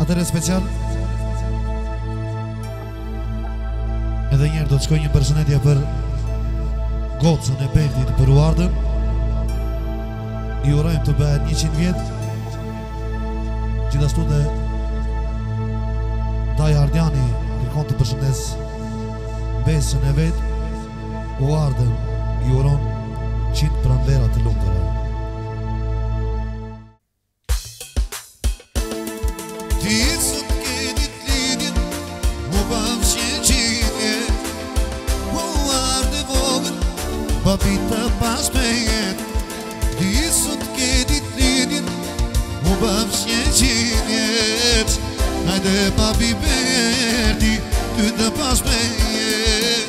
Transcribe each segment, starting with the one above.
Atëre special edhe njerë do të shkoj një përshëndetje për gocën e Berdit për Uardën. I urojmë të bëhet 100 vjet. Gjithashtu dhe Daja Ardjani kërkon të përshëndes besën e vet. Uardën i uron 100 pranvera të lumtura. Papita pas pejet, disut ke dit lidin, mu bab shqeqinjet. Hajde papi Berdi, ty të pas pejet.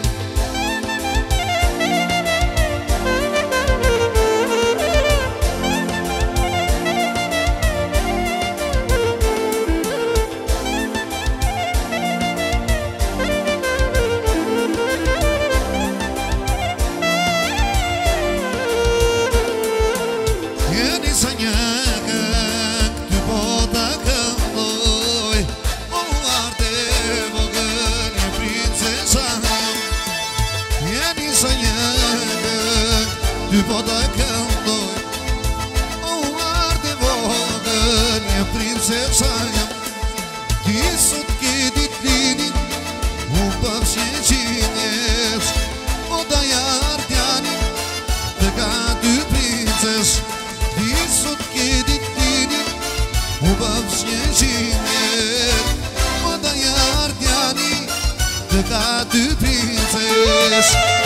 Ty po të këndoj, o arde vogël, një princesa jam. Ti sot ke dit lidin, mu përshje qinjes, o Daja Ardjani, të ka dy princes. Ti sot ke dit lidin, mu përshje qinjes, o Daja Ardjani, të ka dy princes.